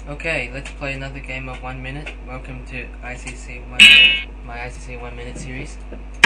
Okay, let's play another game of 1 minute. Welcome to ICC 1 minute, my ICC 1 minute series.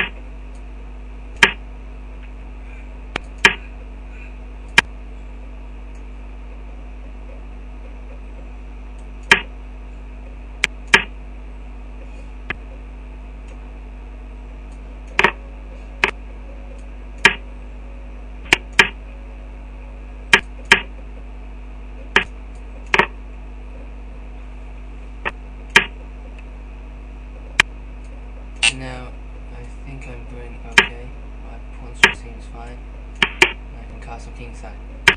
Now, I think I'm doing okay. My pawn string seems fine. I can castle kingside.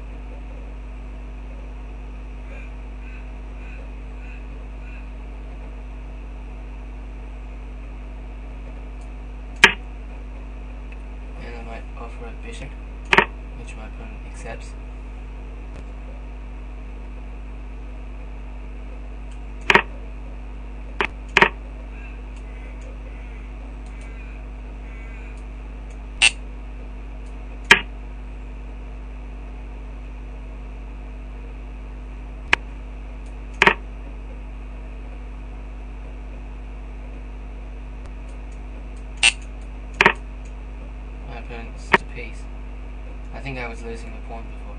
And I might offer a bishop, which my opponent accepts. Opponent's to piece. I think I was losing a pawn before.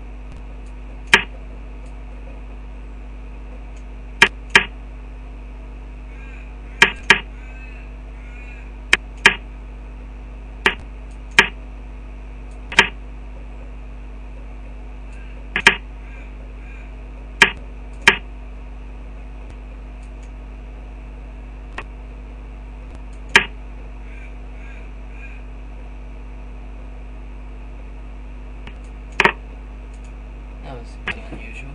That was a bit unusual.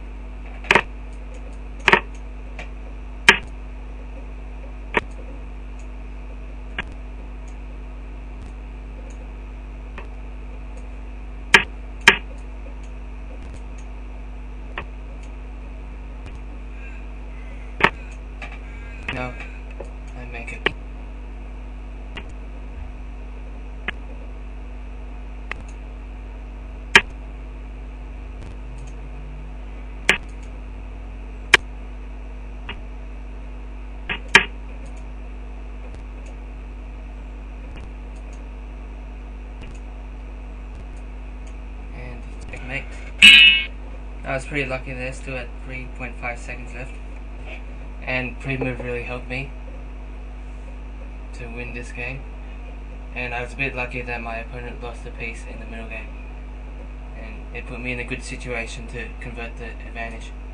No, I make it. Checkmate. I was pretty lucky there, still at 3.5 seconds left. And pre-move really helped me to win this game. And I was a bit lucky that my opponent lost a piece in the middle game. And it put me in a good situation to convert the advantage.